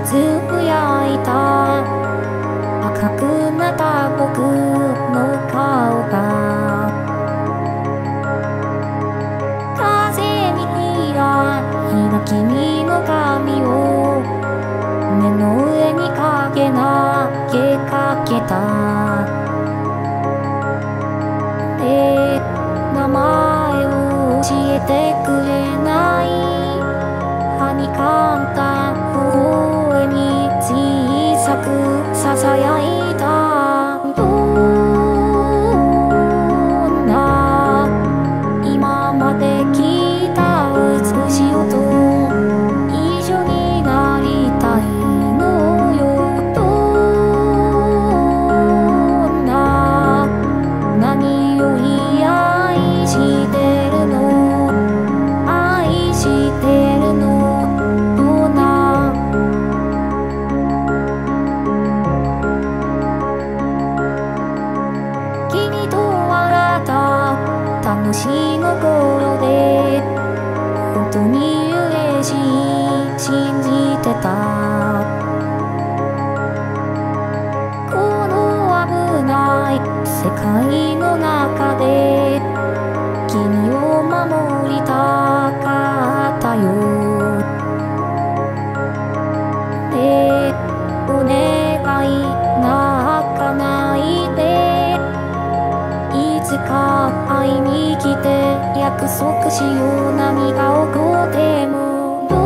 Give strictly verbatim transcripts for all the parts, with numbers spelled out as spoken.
つぶやいた。赤くなった僕の顔が風に吹いた君の髪を目の上にかけ投げかけた。で名前を教えてくれない。はにかんだ微笑に小さくささやいた。どんな今まで聞いた美しい音一緒になりたいのよ。どんな何より愛してるの愛してるのどんな君と笑った楽しいの頃で本当に嬉しい信じてた。この危ない世界の中で君を守りたかったよ。でお願い泣かないで。いつか会いに来て約束しよう。何が起こってもど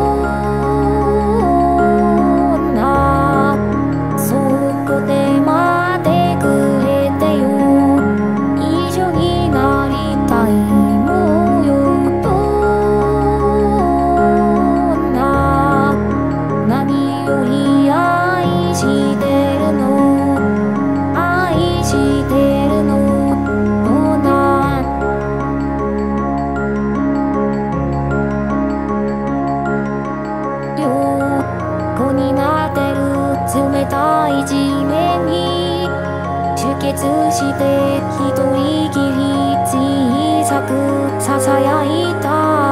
んなそこで待ってくれてよ。一緒になりたいのよ。どんな何より愛してるの愛してるのどんな横になってる冷たい地面に出血して一人きり小さくささやいた。